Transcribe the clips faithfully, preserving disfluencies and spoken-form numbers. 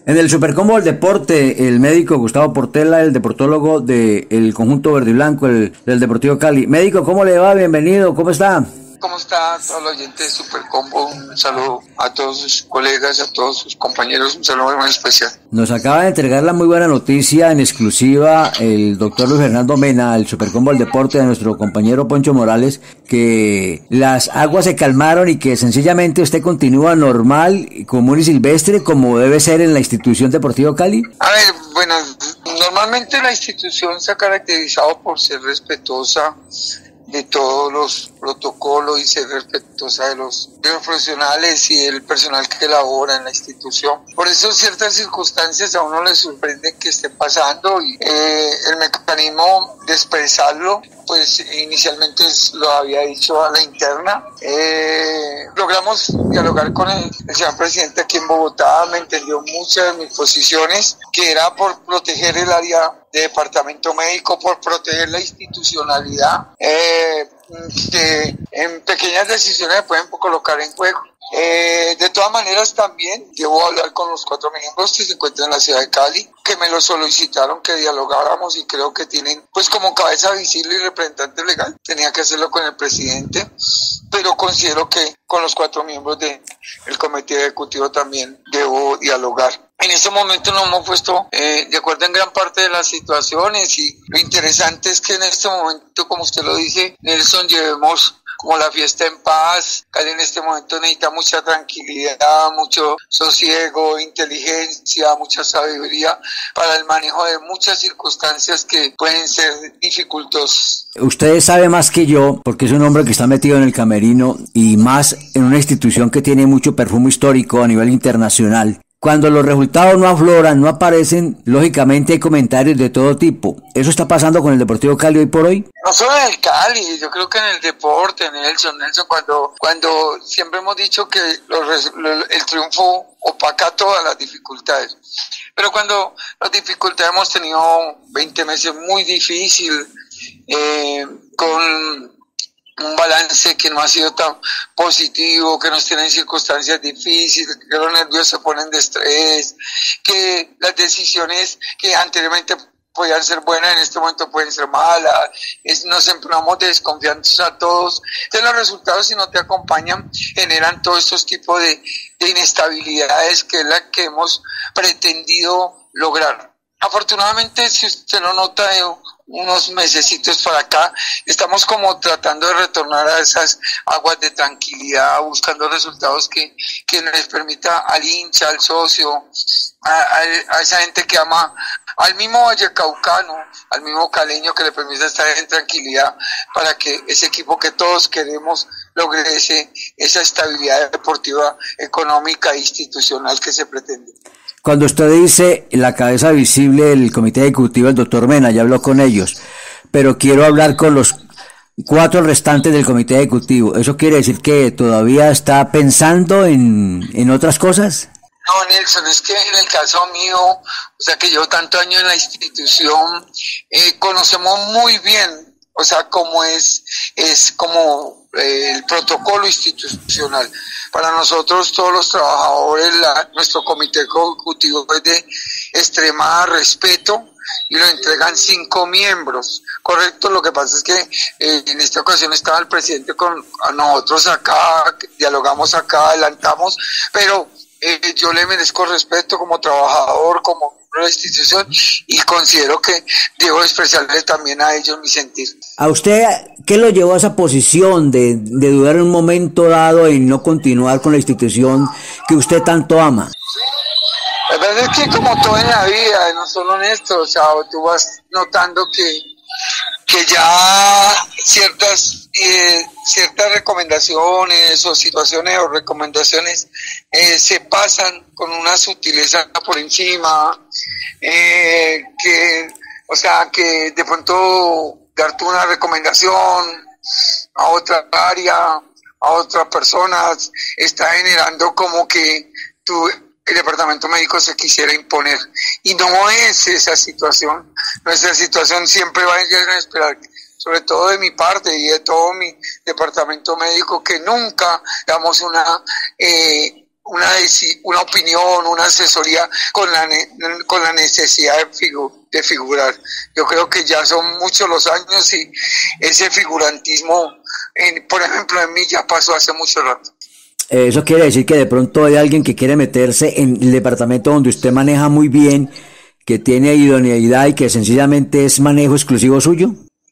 En el Supercombo del Deporte, el médico Gustavo Portela, el deportólogo del conjunto verde y blanco, el, del Deportivo Cali. Médico, ¿cómo le va? Bienvenido, ¿cómo está? ¿Cómo está todos los oyentes de Supercombo? Un saludo a todos sus colegas, a todos sus compañeros, un saludo muy especial. Nos acaba de entregar la muy buena noticia en exclusiva el doctor Luis Fernando Mena, el Supercombo del Deporte, de nuestro compañero Poncho Morales, que las aguas se calmaron y que sencillamente usted continúa normal, común y silvestre, como debe ser en la institución Deportivo Cali. A ver, bueno, normalmente la institución se ha caracterizado por ser respetuosa de todos los protocolos y ser respetuosa de los, de los profesionales y el personal que labora en la institución. Por eso ciertas circunstancias a uno le sorprende que estén pasando y eh, el mecanismo de expresarlo, pues inicialmente lo había dicho a la interna. Eh, logramos dialogar con el, el señor presidente aquí en Bogotá, me entendió muchas de mis posiciones, que era por proteger el área de departamento médico, por proteger la institucionalidad, eh, que en pequeñas decisiones se pueden colocar en juego. Eh, de todas maneras también debo hablar con los cuatro miembros que se encuentran en la ciudad de Cali, que me lo solicitaron que dialogáramos y creo que tienen pues como cabeza visible y representante legal, tenía que hacerlo con el presidente, pero considero que con los cuatro miembros del comité ejecutivo también debo dialogar. En este momento nos hemos puesto eh, de acuerdo en gran parte de las situaciones y lo interesante es que en este momento, como usted lo dice, Nelson, llevemos como la fiesta en paz. Cali en este momento necesita mucha tranquilidad, mucho sosiego, inteligencia, mucha sabiduría para el manejo de muchas circunstancias que pueden ser dificultosas. Usted sabe más que yo, porque es un hombre que está metido en el camerino y más en una institución que tiene mucho perfume histórico a nivel internacional. Cuando los resultados no afloran, no aparecen, lógicamente hay comentarios de todo tipo. ¿Eso está pasando con el Deportivo Cali hoy por hoy? No solo en el Cali, yo creo que en el deporte, Nelson, Nelson, cuando, cuando siempre hemos dicho que los, el triunfo opaca todas las dificultades. Pero cuando las dificultades hemos tenido veinte meses muy difíciles, eh, con un balance que no ha sido tan positivo, que nos tiene en circunstancias difíciles, que los nervios se ponen de estrés, que las decisiones que anteriormente podían ser buenas en este momento pueden ser malas, es, nos empleamos de desconfianza a todos. Entonces los resultados, si no te acompañan, generan todos estos tipos de, de inestabilidades que es la que hemos pretendido lograr. Afortunadamente, si usted lo nota, eh, unos mesecitos para acá, estamos como tratando de retornar a esas aguas de tranquilidad, buscando resultados que, que les permita al hincha, al socio, a, a, a esa gente que ama, al mismo vallecaucano, al mismo caleño, que le permita estar en tranquilidad para que ese equipo que todos queremos logre ese, esa estabilidad deportiva, económica e institucional que se pretende. Cuando usted dice la cabeza visible del comité ejecutivo, el doctor Mena, ya habló con ellos, pero quiero hablar con los cuatro restantes del comité ejecutivo. ¿Eso quiere decir que todavía está pensando en, en otras cosas? No, Nelson, es que en el caso mío, o sea que llevo tanto años en la institución, eh, conocemos muy bien, o sea, cómo es, es como eh, el protocolo institucional. Para nosotros, todos los trabajadores, la, nuestro comité ejecutivo es de extrema respeto y lo entregan cinco miembros. Correcto, lo que pasa es que eh, en esta ocasión estaba el presidente con nosotros acá, dialogamos acá, adelantamos, pero eh, yo le merezco respeto como trabajador, como miembro de la institución y considero que debo expresarle también a ellos mi sentir. ¿A usted qué lo llevó a esa posición de, de dudar en un momento dado y no continuar con la institución que usted tanto ama? La verdad es que como todo en la vida, no solo en esto, o sea, tú vas notando que, que ya ciertas eh, ciertas recomendaciones o situaciones o recomendaciones eh, se pasan con una sutileza por encima, eh, que, o sea, que de pronto darte una recomendación a otra área, a otras personas, está generando como que tú, el departamento médico se quisiera imponer. Y no es esa situación. Nuestra situación siempre va a esperar, sobre todo de mi parte y de todo mi departamento médico, que nunca damos una, eh, una, una opinión, una asesoría con la, con la necesidad de, figu, de figurar. Yo creo que ya son muchos los años y ese figurantismo, en, por ejemplo, en mí ya pasó hace mucho rato. Eso quiere decir que de pronto hay alguien que quiere meterse en el departamento donde usted maneja muy bien, que tiene idoneidad y que sencillamente es manejo exclusivo suyo.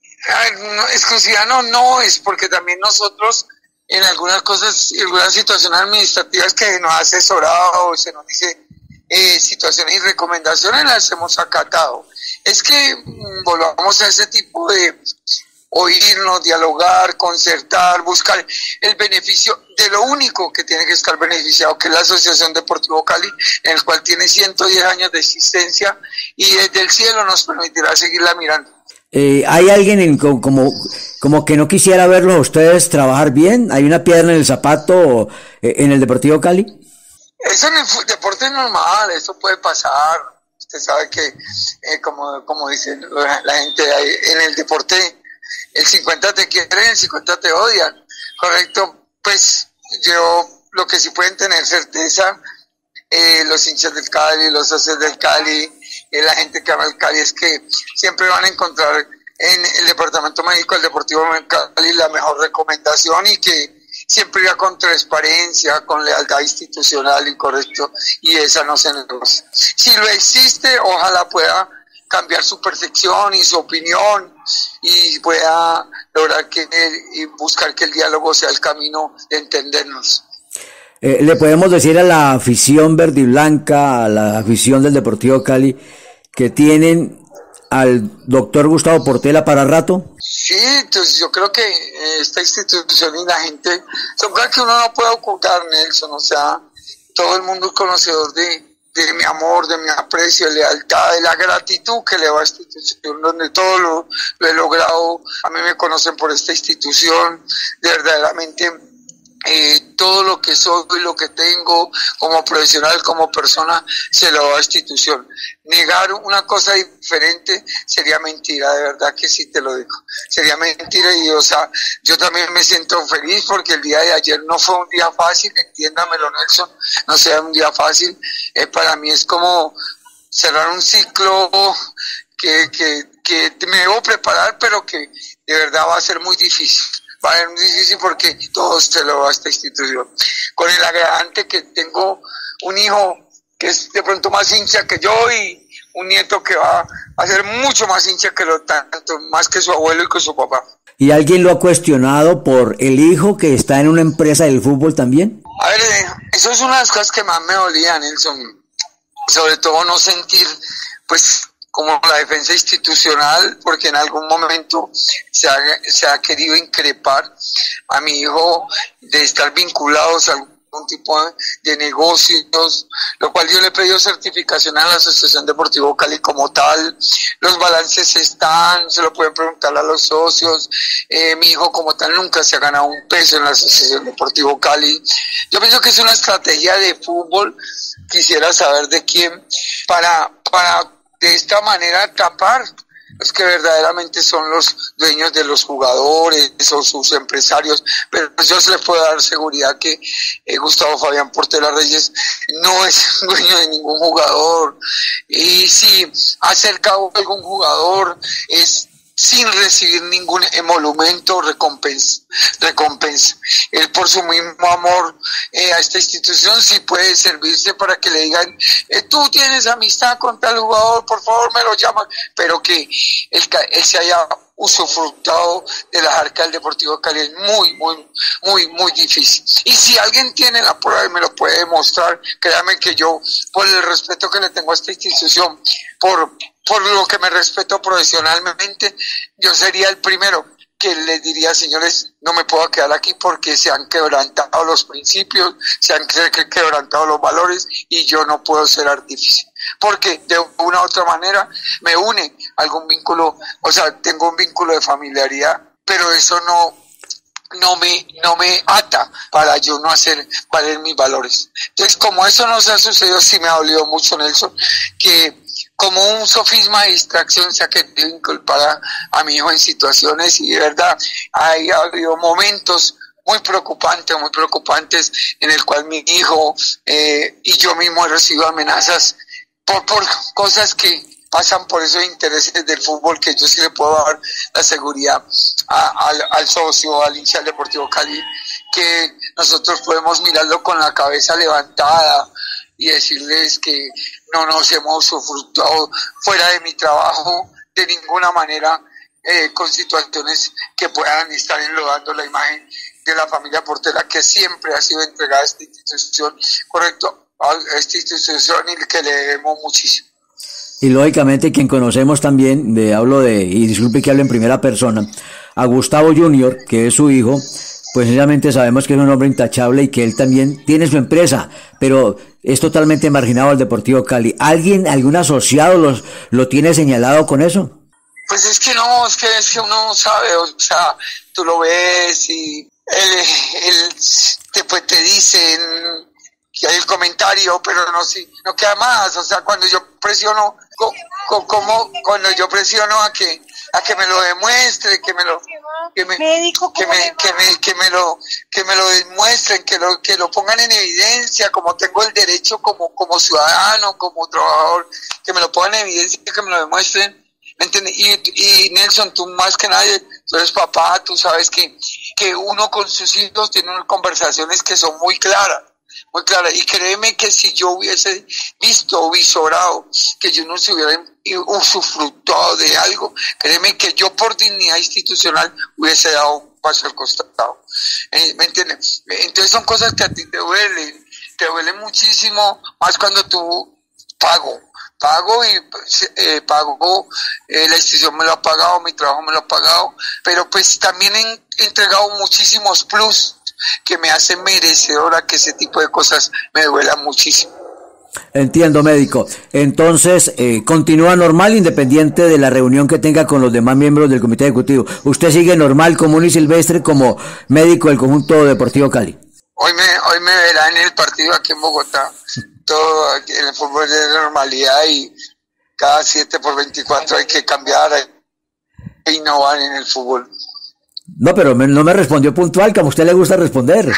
A ver, no, exclusiva no, no, es porque también nosotros en algunas cosas, en algunas situaciones administrativas que nos ha asesorado, se nos dice eh, situaciones y recomendaciones, las hemos acatado. Es que mmm, volvamos a ese tipo de oírnos, dialogar, concertar, buscar el beneficio de lo único que tiene que estar beneficiado, que es la Asociación Deportivo Cali, en el cual tiene ciento diez años de existencia y desde el cielo nos permitirá seguirla mirando. Eh, ¿Hay alguien en, como, como que no quisiera verlos a ustedes trabajar bien? ¿Hay una piedra en el zapato eh, en el Deportivo Cali? Eso en el deporte es normal, eso puede pasar. Usted sabe que, eh, como, como dicen la, la gente, en el deporte el cincuenta te quieren, el cincuenta te odian, ¿correcto? Pues yo, lo que sí pueden tener certeza, eh, los hinchas del Cali, los socios del Cali, eh, la gente que ama el Cali, es que siempre van a encontrar en el Departamento Médico del Deportivo Cali la mejor recomendación y que siempre irá con transparencia, con lealtad institucional y correcto, y esa no se negocia. Si lo existe, ojalá pueda cambiar su percepción y su opinión y pueda lograr que y buscar que el diálogo sea el camino de entendernos. Eh, le podemos decir a la afición verde y blanca, a la afición del Deportivo Cali, que tienen al doctor Gustavo Portela para rato. Sí, entonces yo creo que eh, esta institución y la gente, son cosas que uno no puede ocultar, Nelson, o sea, todo el mundo es conocedor de de mi amor, de mi aprecio, de lealtad, de la gratitud que le va a esta institución, donde todo lo, lo he logrado. A mí me conocen por esta institución, de verdaderamente eh, todo lo que soy y lo que tengo como profesional, como persona, se lo va a la institución. Negar una cosa diferente sería mentira, de verdad que sí te lo digo. Sería mentira y, o sea, yo también me siento feliz porque el día de ayer no fue un día fácil, entiéndamelo, Nelson, no sea un día fácil. Eh, para mí es como cerrar un ciclo que, que, que me debo preparar, pero que de verdad va a ser muy difícil. Va a ser muy difícil porque todo se lo va a esta institución. Con el agravante que tengo un hijo que es de pronto más hincha que yo y un nieto que va a ser mucho más hincha que lo tanto, más que su abuelo y que su papá. ¿Y alguien lo ha cuestionado por el hijo que está en una empresa del fútbol también? A ver, eh, eso es una de las cosas que más me dolían, Nelson. Sobre todo no sentir, pues, como la defensa institucional, porque en algún momento se ha, se ha querido increpar a mi hijo de estar vinculados a algún tipo de, de negocios, lo cual yo le he pedido certificación a la Asociación Deportivo Cali como tal. Los balances están, se lo pueden preguntar a los socios. Eh, mi hijo como tal nunca se ha ganado un peso en la Asociación Deportivo Cali. Yo pienso que es una estrategia de fútbol, quisiera saber de quién, para, para de esta manera tapar los que verdaderamente son los dueños de los jugadores o sus empresarios, pero yo se les puedo dar seguridad que eh, Gustavo Fabián Portela Reyes no es dueño de ningún jugador, y si ha acercado a algún jugador es sin recibir ningún emolumento o recompensa, recompensa. Él por su mismo amor eh, a esta institución sí puede servirse para que le digan, eh, tú tienes amistad con tal jugador, por favor me lo llaman, pero que él, él se haya usufructado de las arcas del Deportivo Cali es muy, muy, muy, muy difícil. Y si alguien tiene la prueba y me lo puede demostrar, créame que yo, por el respeto que le tengo a esta institución, por por lo que me respeto profesionalmente, yo sería el primero que les diría, señores, no me puedo quedar aquí porque se han quebrantado los principios, se han quebrantado los valores y yo no puedo ser artífice. Porque de una u otra manera me une algún vínculo, o sea, tengo un vínculo de familiaridad, pero eso no, no me, no me ata para yo no hacer valer mis valores. Entonces, como eso no se ha sucedido, sí me ha dolido mucho, Nelson, que como un sofisma de distracción se ha querido inculpar a, a mi hijo en situaciones, y de verdad hay ha habido momentos muy preocupantes, muy preocupantes, en el cual mi hijo eh, y yo mismo he recibido amenazas por, por cosas que pasan por esos intereses del fútbol, que yo sí le puedo dar la seguridad a, al, al socio, al hincha del Deportivo Cali, que nosotros podemos mirarlo con la cabeza levantada y decirles que no nos hemos sufructuado fuera de mi trabajo de ninguna manera, eh, con situaciones que puedan estar enlodando la imagen de la familia Portela, que siempre ha sido entregada a esta institución, correcto, a esta institución, y que le debemos muchísimo. Y lógicamente quien conocemos también, de, hablo de, y disculpe que hable en primera persona, a Gustavo Junior, que es su hijo, pues sencillamente sabemos que es un hombre intachable y que él también tiene su empresa, pero es totalmente marginado al Deportivo Cali. ¿Alguien, algún asociado los, lo tiene señalado con eso? Pues es que no, es que, es que uno no sabe, o sea, tú lo ves y él, él después te dicen que hay el comentario, pero no, sí, no queda más. O sea, cuando yo presiono, co, co, como cuando yo presiono a que a que me lo demuestre, que me lo que me, que me, que me, que me lo que me lo demuestren, que lo que lo pongan en evidencia, como tengo el derecho como como ciudadano, como trabajador, que me lo pongan en evidencia, que me lo demuestren. ¿Me entiendes? Y, y Nelson, tú más que nadie, tú eres papá, tú sabes que, que uno con sus hijos tiene unas conversaciones que son muy claras, muy claras. Y créeme que si yo hubiese visto o visorado que yo no se hubiera usufructuado de algo, créeme que yo por dignidad institucional hubiese dado un paso al costado. Eh, ¿Me entiendes? Entonces son cosas que a ti te duelen, te duelen muchísimo, más cuando tú pago. Pago y eh, pago, eh, la institución me lo ha pagado, mi trabajo me lo ha pagado, pero pues también he entregado muchísimos plus que me hacen merecedora que ese tipo de cosas me duelan muchísimo. Entiendo, médico. Entonces, eh, continúa normal, independiente de la reunión que tenga con los demás miembros del comité ejecutivo. ¿Usted sigue normal, común y silvestre como médico del conjunto Deportivo Cali? Hoy me, hoy me verá en el partido aquí en Bogotá. Todo en el fútbol es de normalidad y cada siete por veinticuatro hay que cambiar e innovar en el fútbol. No, pero me, no me respondió puntual, como a usted le gusta responder.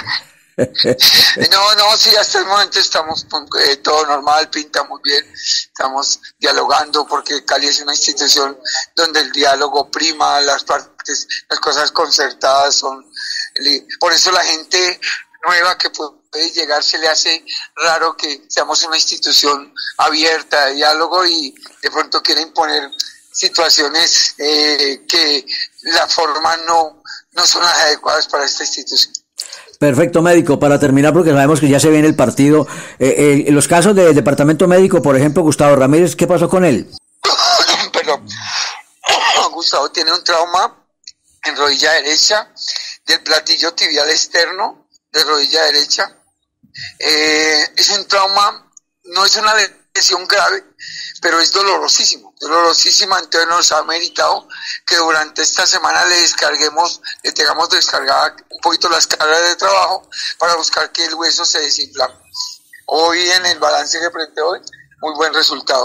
No, no, sí, hasta el momento estamos eh, todo normal, pinta muy bien, estamos dialogando porque Cali es una institución donde el diálogo prima, las partes, las cosas concertadas son, por eso la gente nueva que puede llegar se le hace raro que seamos una institución abierta de diálogo y de pronto quiere imponer situaciones eh, que la forma no, no son las adecuadas para esta institución. Perfecto, médico. Para terminar, porque sabemos que ya se viene el partido, eh, eh, en los casos del departamento médico, por ejemplo, Gustavo Ramírez, ¿qué pasó con él? Perdón. Gustavo tiene un trauma en rodilla derecha del platillo tibial externo de rodilla derecha. Eh, es un trauma, no es una lesión grave, pero es dolorosísimo, dolorosísima. Entonces nos ha meritado que durante esta semana le descarguemos, le tengamos descargada un poquito las cargas de trabajo para buscar que el hueso se desinflame. Hoy en el balance que presenté hoy, muy buen resultado.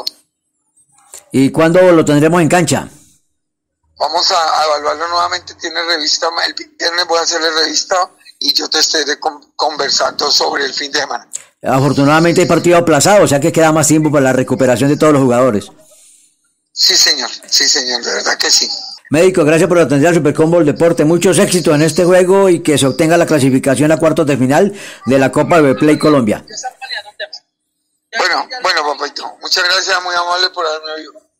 ¿Y cuándo lo tendremos en cancha? Vamos a, a evaluarlo nuevamente, tiene revista, el viernes voy a hacerle revista y yo te estaré con, conversando sobre el fin de semana. Afortunadamente hay partido aplazado, o sea que queda más tiempo para la recuperación de todos los jugadores. Sí, señor, sí, señor, de verdad que sí. Médico, gracias por atender al Supercombo del Deporte. Muchos éxitos en este juego y que se obtenga la clasificación a cuartos de final de la Copa de Play Colombia. Bueno, bueno, papito, muchas gracias, muy amable por haberme oído.